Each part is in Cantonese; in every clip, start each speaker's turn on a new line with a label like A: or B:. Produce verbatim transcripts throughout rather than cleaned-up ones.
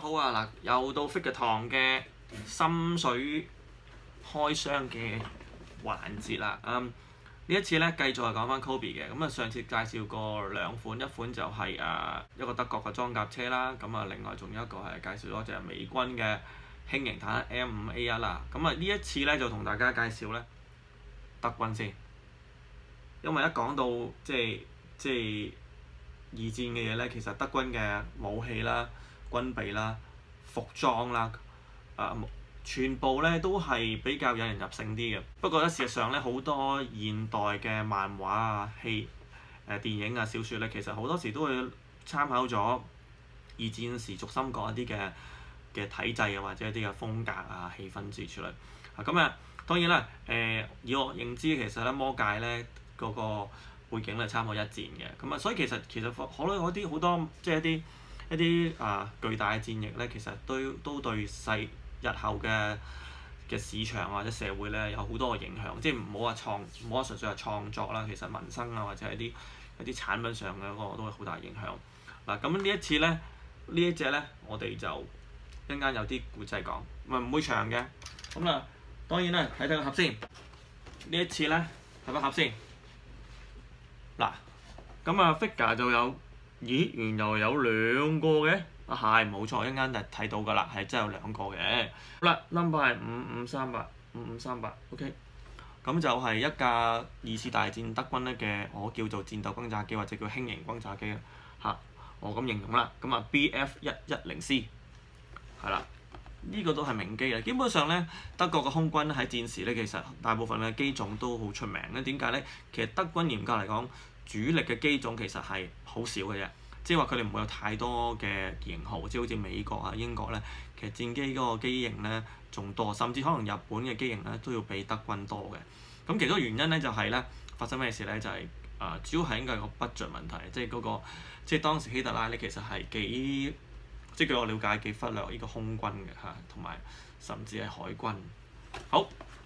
A: 好啊！嗱，又到 Figure 堂嘅心水開箱嘅環節啦。嗯，呢一次咧繼續係講翻 Kobe 嘅。咁啊，上次介紹過兩款，一款就係、是、誒、呃、一個德國嘅裝甲車啦。咁啊，另外仲有一個係介紹咗隻美軍嘅輕型坦克 M 五 A 一 啦。咁啊，呢一次咧就同大家介紹咧德軍先，因為一講到即係即係二戰嘅嘢咧，其實德軍嘅武器啦、軍備啦、服裝啦，誒、呃、全部咧都係比較引人入勝啲嘅。不過咧，事實上咧，好多現代嘅漫畫啊、戲、誒、呃、電影啊、小説咧，其實好多時都會參考咗二戰時軸心國一啲嘅嘅體制啊，或者一啲嘅風格啊、氣氛之類。啊，咁啊，當然啦，誒、呃、以我認知，其實咧魔戒咧嗰、那個背景咧參考一戰嘅，咁啊，所以其實其實可能嗰啲好多即係一啲一啲啊巨大嘅戰役咧，其實都都對世日後嘅嘅市場或者社會咧有好多嘅影響，即係唔好話創唔好話純粹係創作啦，其實民生啊或者係啲一啲產品上嘅嗰個都會好大影響。嗱、啊，咁呢一次咧呢一隻咧，我哋就一陣間有啲故仔講，唔係唔會長嘅。咁啊，當然啦，睇睇個盒先。呢一次咧睇個盒先。嗱，咁啊 figure 就有，咦，原來有兩個嘅，啊係冇錯，一陣間就睇到㗎啦，係真係有兩個嘅。好啦 ，number 係五五三八，五五三八 ，OK。咁就係一架二次大戰德軍咧嘅，我叫做戰鬥轟炸機或者叫輕型轟炸機啦，嚇，我咁形容啦。咁啊 B F 一一零 C， 係啦。呢個都係名機啦，基本上咧德國嘅空軍喺戰時咧，其實大部分嘅機種都好出名咧。點解咧？其實德軍嚴格嚟講，主力嘅機種其實係好少嘅啫，即係話佢哋唔會有太多嘅型號，即係好似美國啊、英國咧，其實戰機嗰個機型咧仲多，甚至可能日本嘅機型咧都要比德軍多嘅。咁其中原因咧就係咧發生咩事咧？就係、是、誒、呃、主要係應該係個 budget 問題，即係嗰、那個即係當時希特拉咧其實係幾。即係據我了解幾忽略呢個空軍嘅嚇，同埋甚至係海軍。好，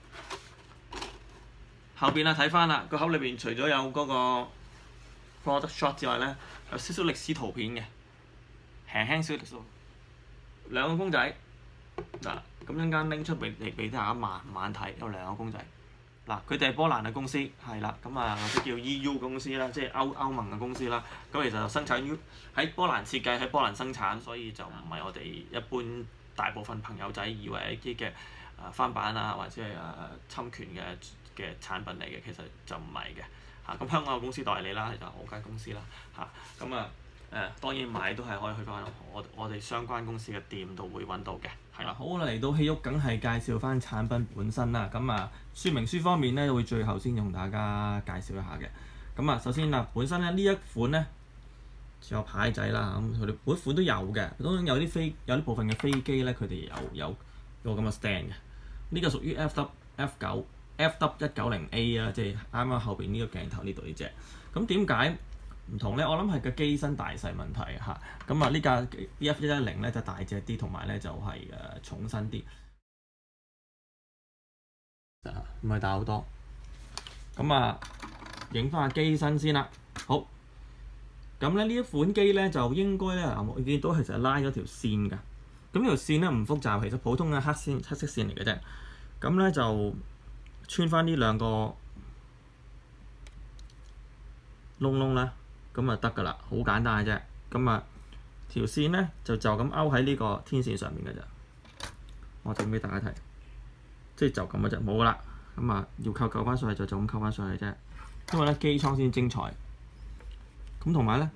A: 後邊啊睇翻啦，個口裏邊除咗有嗰個 product shot 之外咧，有少少歷史圖片嘅，輕輕少少。兩個公仔嗱，咁一陣間拎出嚟嚟俾大家慢慢睇，有兩個公仔。嗱，佢哋係波蘭嘅公司，係啦，咁啊或者叫 E U 公司啦，即係歐歐盟嘅公司啦。咁其實就生產於喺波蘭設計，喺波蘭生產，所以就唔係我哋一般大部分朋友仔以為一啲嘅誒翻版啊，或者係誒侵權嘅嘅產品嚟嘅，其實就唔係嘅嚇。咁香港有公司代理啦，就我間公司啦嚇。咁啊誒、呃、當然買都係可以去翻我我哋相關公司嘅店度會揾到嘅。係啦，好啦，嚟到戲屋，梗係介紹翻產品本身啦。咁啊，說明書方面咧，會最後先同大家介紹一下嘅。咁啊，首先啊，本身咧呢一款咧，仲有牌仔啦。咁佢哋每款都有嘅，當然有啲飛有啲部分嘅飛機咧，佢哋有有有個咁嘅 stand 嘅。呢、這個屬於 F W F 九 F W 一九零 A 啊，即係啱啱後邊呢個鏡頭呢度呢隻。咁點解唔同咧？我諗係個機身大細問題嚇。咁啊，呢架 B F 一一零咧就大隻啲，同埋咧就係、是、誒、呃、重身啲，唔係大好多。咁啊，影翻下機身先啦。好，咁咧呢一款機咧就應該咧，我見到其實拉咗條線㗎。咁呢條線咧唔複雜，其實普通嘅黑線黑色線嚟嘅啫。咁咧就穿翻呢兩個窿窿啦。咁啊得㗎啦，好簡單嘅啫。咁啊條線咧就就咁勾喺呢個天線上面嘅啫。我整俾大家睇，即係就咁嘅啫，冇㗎啦。咁啊要扣扣翻上去就就咁扣翻上去啫。因為咧機艙先精彩。咁同埋咧，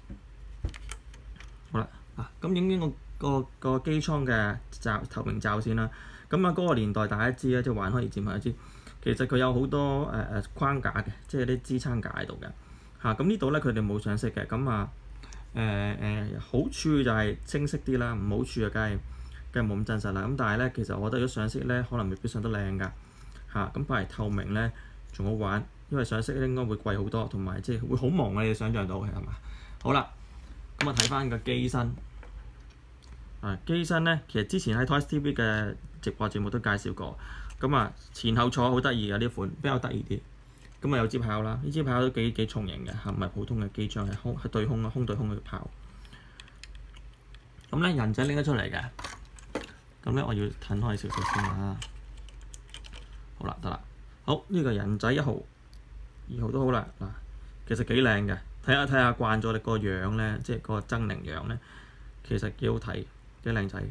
A: 好啦啊，咁影影個個個機艙嘅罩透明罩先啦。咁啊嗰個年代大家知啦，即係玩開二戰大家知，其實佢有好多誒誒、呃、框架嘅，即係啲支撐架喺度嘅。嚇咁、啊、呢度咧，佢哋冇上色嘅，咁啊誒誒、呃、好處就係清晰啲啦，唔好處就梗係梗係冇咁真實啦。咁但係咧，其實我覺得如果上色咧，可能未必上得靚㗎嚇。咁反而透明咧仲好玩，因為上色咧應該會貴好多，同埋即係會好朦嘅，你想象到係嘛？好啦，咁啊睇翻個機身啊，機身咧其實之前喺 Toys T V 嘅直播節目都介紹過，咁啊前後座好得意嘅呢款，比較得意啲。咁啊有支炮啦，呢支炮都幾幾重型嘅嚇，唔係普通嘅機槍，係空係對空啊，空對空嘅炮。 咁咧人仔拎得出嚟嘅，咁咧我要褪開少少先啦。好啦，得啦，好呢、呢個人仔一號、二號都好啦。嗱，其實幾靚嘅，睇下睇下慣咗你個樣咧，即係個猙獰樣咧，其實幾好睇，幾靚仔。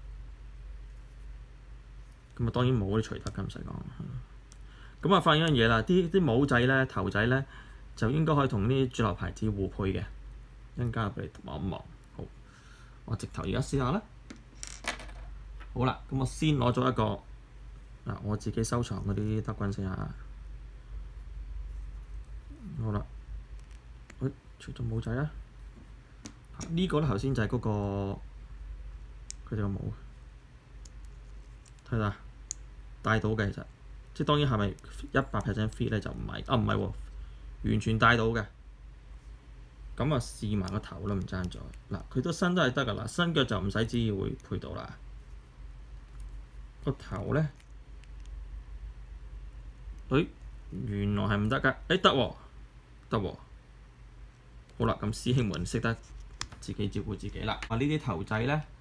A: 咁啊當然冇啲除得㗎，唔使講。咁啊發現一樣嘢啦，啲啲帽仔咧、頭仔咧就應該可以同啲主流牌子互配嘅。一陣間入嚟望一望。好，我直頭而家試下啦。好啦，咁我先攞咗一個嗱，我自己收藏嗰啲德軍先嚇。好啦，誒，除咗帽仔啦，呢個咧頭先就係嗰個佢哋個帽，睇下戴到嘅其實，即係當然係咪一百 percent fit 咧就唔係，啊唔係喎，完全戴到嘅。咁啊試埋個頭啦，唔爭在嗱，佢都身都係得㗎啦，身腳就唔使旨意會配到啦。個頭咧，誒、哎、原來係唔得㗎，誒得喎，得喎。好啦，咁師兄們識得自己照顧自己啦。啊呢啲頭仔咧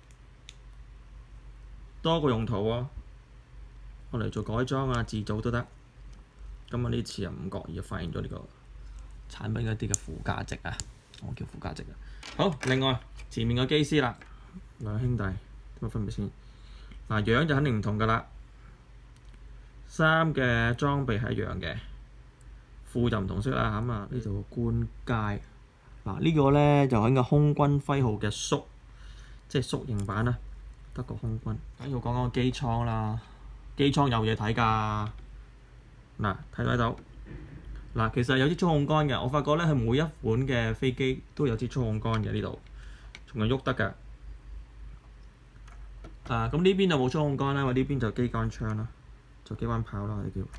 A: 多個用途喎，我嚟做改裝啊、自造都得。咁啊呢次又唔覺意發現咗呢個產品一啲嘅附加值啊，我叫附加值啊。好，另外前面個機師啦，兩兄弟點樣分別先？嗱，樣就肯定唔同㗎啦，衫嘅裝備係一樣嘅，褲就唔同色啦。咁啊呢度官階嗱呢個咧就係個空軍徽號嘅縮，即係縮型版啦，德國空軍。緊要講講個機艙啦，機艙有嘢睇㗎。嗱，睇唔睇到？嗱，其實有啲操控桿嘅，我發覺咧，佢每一款嘅飛機都有啲操控桿嘅呢度，仲係喐得㗎。啊，咁呢邊就冇操控桿啦，我呢邊就機關槍啦，就機關炮啦，我哋叫。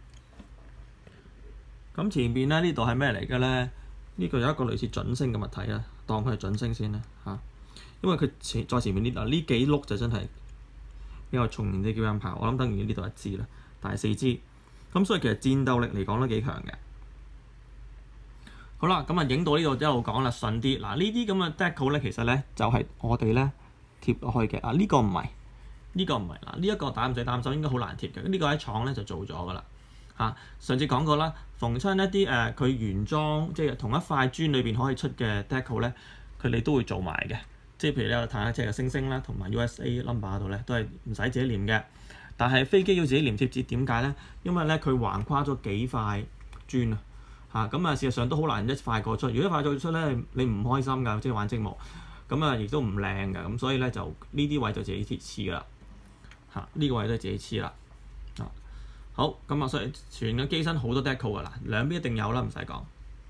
A: 咁前邊咧呢度係咩嚟嘅咧？呢個有一個類似準星嘅物體啊，當佢係準星先啦嚇。因為佢前再前面呢嗱呢幾碌就真係比較重型啲機關炮，我諗等於呢度一支啦，但係四支。咁所以其實戰鬥力嚟講都幾強嘅。好啦，咁啊影到呢度一路講啦，順啲。嗱呢啲咁嘅 decal 咧，其實咧就係我哋咧貼落去嘅。啊呢個唔係，呢個唔係。嗱呢一個大家唔使擔心，應該好難貼嘅。呢個喺廠咧就做咗㗎啦。嚇，上次講過啦，逢親一啲誒佢原裝即係同一塊磚裏邊可以出嘅 decal 咧，佢哋都會做埋嘅。即係譬如你有坦克車嘅星星啦，同埋 U S A number 度咧都係唔使自己黏嘅。但係飛機要自己黏貼紙，點解咧？因為咧佢橫跨咗幾塊磚啊，嚇咁啊，事實上都好難一塊過出。如果一塊過出咧，你唔開心㗎，即係玩積木，咁啊亦都唔靚㗎，咁所以咧就呢啲位就自己貼黐㗎啦，嚇、這、呢個位都係自己黐啦，啊好咁啊，所以全個機身好多 decal 㗎啦，兩邊一定有啦，唔使講。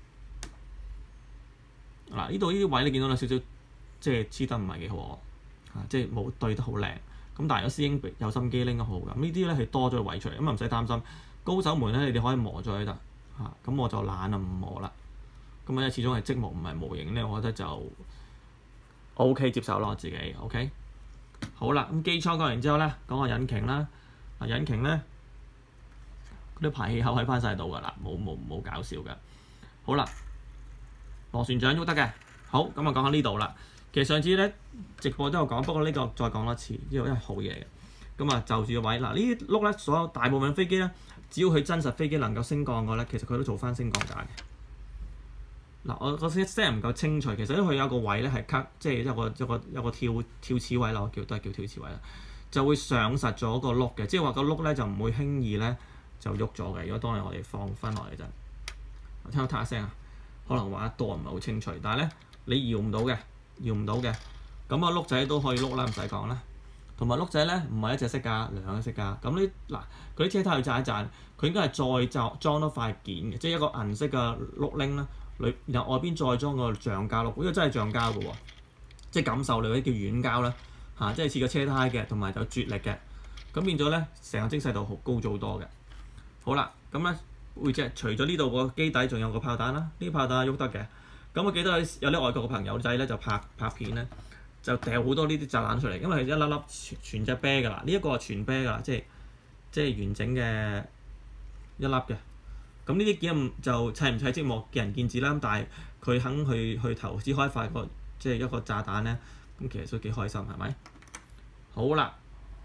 A: 嗱呢度呢啲位你見到有少少即係黐得唔係幾好喎，即係冇對得好靚。咁但係有師兄有心機拎得好㗎，咁呢啲咧係多咗個位出嚟，咁啊唔使擔心。高手們咧，你哋可以磨咗佢得嚇，咁我就懶啊唔磨啦。咁因為始終係積木唔係模型咧，我覺得就 O K 接受咯，我自己 O K。好啦，咁機艙講完之後咧，講下引擎啦。啊引擎咧，嗰啲排氣口喺翻晒度㗎啦，冇冇冇搞笑㗎。好啦，螺旋槳喐得嘅。好，咁啊講下呢度啦。其實上次咧直播都有講，不過呢個再講多次，呢個因為好嘢嘅。咁啊就住個位嗱，呢啲轆咧，所有大部分飛機咧，只要佢真實飛機能夠升降嘅咧，其實佢都做翻升降架嘅。嗱，我個聲唔夠清脆，其實因為佢有個位咧係 cut，即係一個一個一個跳跳齒位啦，我叫都係叫跳齒位啦，就會上實咗個轆嘅，即係話個轆咧就唔會輕易咧就喐咗嘅。如果當日我哋放翻落嚟陣，我聽到嗒一聲啊，可能話得多唔係好清脆，但係咧你搖唔到嘅。搖唔到嘅，咁個轆仔都可以碌啦，唔使講啦。同埋轆仔咧唔係一隻色㗎，兩隻色㗎。咁呢嗱，佢啲車胎去賺一賺，佢應該係再裝裝多塊件嘅，即係一個銀色嘅轆鈴啦，裏然後外邊再裝個橡膠轆，呢個真係橡膠嘅喎，即係感受力嗰啲叫軟膠啦，嚇、啊，即係似個車胎嘅，同埋有絕力嘅，咁變咗咧成個精細度好高咗好多嘅。好啦，咁咧會即係除咗呢度個機底，仲有個炮彈啦，呢啲炮彈係喐得嘅。咁我記得有啲外國嘅朋友仔咧就拍拍片咧，就掉好多呢啲炸彈出嚟，因為係一粒粒全全隻啤㗎啦，呢、這、一個係全啤㗎啦，即係即係完整嘅一粒嘅。咁呢啲件就砌唔砌積木見仁見智啦，但係佢肯去去投資開發個即係一個炸彈咧， 咁其實都幾開心，係咪？好啦，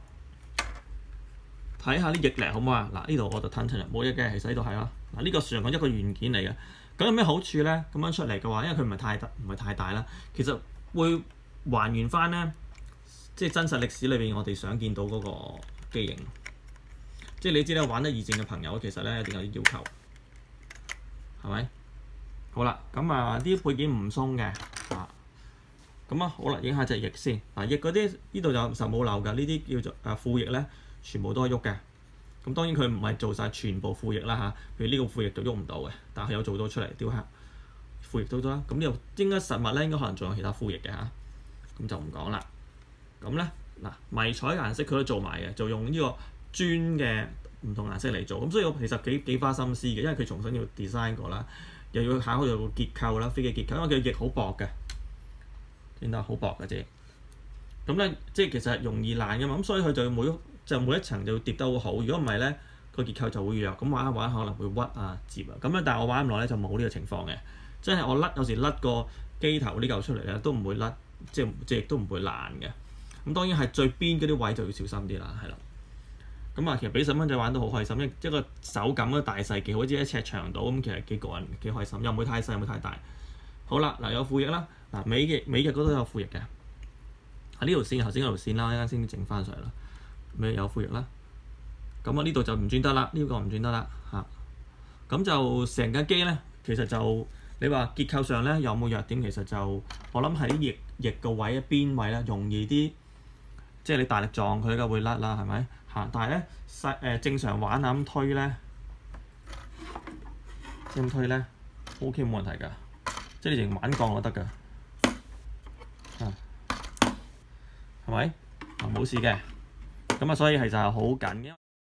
A: 睇下啲翼嚟好唔好啊？嗱，呢度我就褪出嚟冇翼嘅，其實呢度係啦。嗱，呢個上講一個元件嚟嘅，咁有咩好處咧？咁樣出嚟嘅話，因為佢唔係太大，唔係太大啦，其實會還原翻咧，即係真實歷史裏邊我哋想見到嗰個機型。即係你知咧，玩得二戰嘅朋友其實咧一定有啲要求，係咪？好啦，咁啊啲配件唔鬆嘅啊，咁啊好啦，影下隻翼先。嗱，翼嗰啲呢度就實冇漏㗎，呢啲叫做啊副翼咧，全部都係喐嘅。咁當然佢唔係做晒全部副翼啦嚇，譬如呢個副翼就喐唔到嘅，但係有做到出嚟雕刻副翼都得啦。咁呢度應該實物咧，應該可能仲有其他副翼嘅嚇，咁就唔講啦。咁咧嗱，迷彩顏色佢都做埋嘅，就用呢個磚嘅唔同顏色嚟做。咁所以我其實幾幾花心思嘅，因為佢重新要 design 過啦，又要考慮個結構啦，飛機結構，因為佢翼好薄嘅，見到好薄嘅啫。咁咧即係其實係容易爛嘅嘛，咁所以佢就要每就每一層就要疊得好好。如果唔係咧，個結構就會弱，咁玩一玩可能會屈啊、折啊。咁咧，但係我玩唔落咧就冇呢個情況嘅，真係我甩有時甩個機頭呢嚿出嚟咧都唔會甩，即係即係亦都唔會爛嘅。咁當然係最邊嗰啲位就要小心啲啦，係啦。咁啊，其實俾細蚊仔玩都好開心，一一個手感嘅大細幾好，似一尺長度咁，其實幾過癮，幾開心，又唔會太細，又唔會太大。好啦，嗱有副翼啦，嗱尾翼尾翼嗰度有副翼嘅，喺呢條線頭先嗰條線啦，一陣先整翻上嚟啦。尾有副翼啦，咁啊呢度就唔轉得啦，呢、這個唔轉得啦嚇。咁就成架機咧，其實就你話結構上咧有冇弱點？其實就我諗喺啲翼翼個位邊位咧容易啲，即係你大力撞佢梗會甩啦，係咪嚇？但係咧細誒正常玩啊咁推咧，咁推咧 OK 冇問題㗎，即係你淨玩鋼就得㗎，啊係咪啊冇事嘅？咁啊，所以係就係好緊嘅。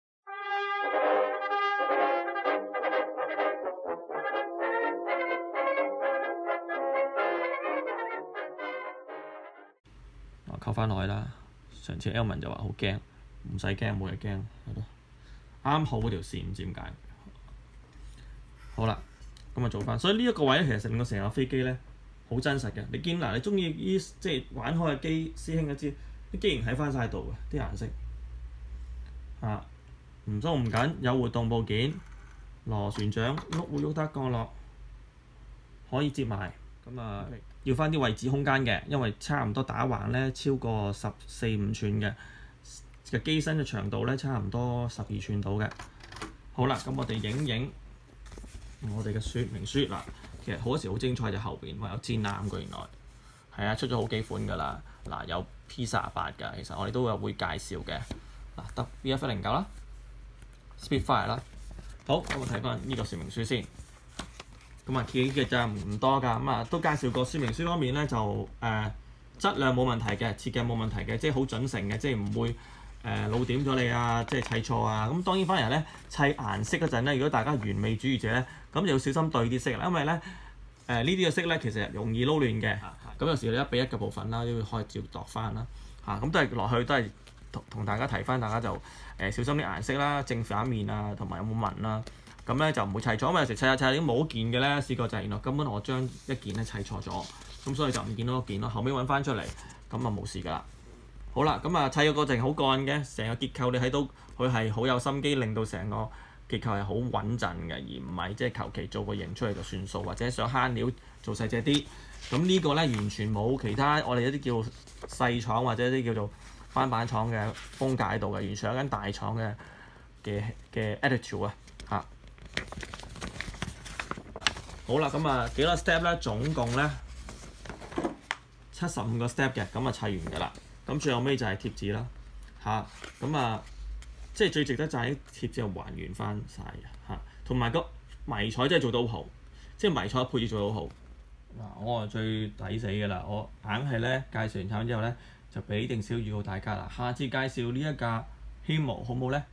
A: 啊，扣翻落去啦。上次 Elman 就話好驚，唔使驚，冇嘢驚，係咯。啱好嗰條線，唔知點解。好啦，咁啊做翻。所以呢一個位咧，其實令到成個飛機咧好真實嘅。你見嗱，你中意依即係玩開嘅機師兄一知，啲機型喺翻晒度嘅，啲顏色。啊，唔鬆唔緊，有活動部件，螺旋槳喐會喐得降落，可以接埋。咁啊，要翻啲位置空間嘅，因為差唔多打橫咧超過十四五寸嘅嘅機身嘅長度咧，差唔多十二寸到嘅。好啦，咁我哋影影我哋嘅說明書嗱，其實好多時好精彩就後邊，話有戰艦嘅原來係啊，出咗好幾款㗎啦。嗱，有 P 三十八㗎，其實我哋都有會介紹嘅。嗱，得 B F 一零九啦 ，Spitfire 啦。好，咁我睇翻呢個說明書先。咁啊，記嘅就唔多㗎，咁啊都介紹過說明書方面咧就誒、呃、質量冇問題嘅，設計冇問題嘅，即係好準成嘅，即係唔會誒、呃、老點咗你啊，即係砌錯啊。咁當然翻嚟咧砌顏色嗰陣咧，如果大家係完美主義者咧，咁就要小心對啲色啦，因為咧誒、呃、呢啲嘅色咧其實容易撈亂嘅。咁有時你一比一嘅部分啦，都要開照度翻啦。嚇，咁都係落去都係。同同大家提翻，大家就誒、呃、小心啲顏色啦、正反面啊，同埋有冇紋啦。咁咧就唔會砌錯，因為有時砌下砌下已經冇一件嘅咧，試過就係原來根本我將一件咧砌錯咗，咁所以就唔見到一件咯。後尾揾翻出嚟，咁啊冇事㗎啦。好啦，咁啊砌嘅過程好幹嘅，成個結構你睇到佢係好有心機，令到成個結構係好穩陣嘅，而唔係即係求其做個型出嚟就算數，或者想慳料做細隻啲。咁呢個咧完全冇其他我哋一啲叫細廠或者一啲叫做翻版廠嘅風格喺度嘅，完全有間大廠嘅嘅嘅 attitude 啊嚇。好啦，咁啊幾多 step 咧？總共咧七十五個 step 嘅，咁啊砌完㗎啦。咁最後尾就係貼紙啦嚇。咁啊即係最值得就係啲貼紙係還原翻晒嘅嚇，同埋個迷彩真係做到好，即係迷彩配置做到好。嗱，我係最抵死㗎啦！我硬係咧介紹完產品之後咧，就俾定少預告大家啦。下次介紹呢一架 Himo 好唔好咧？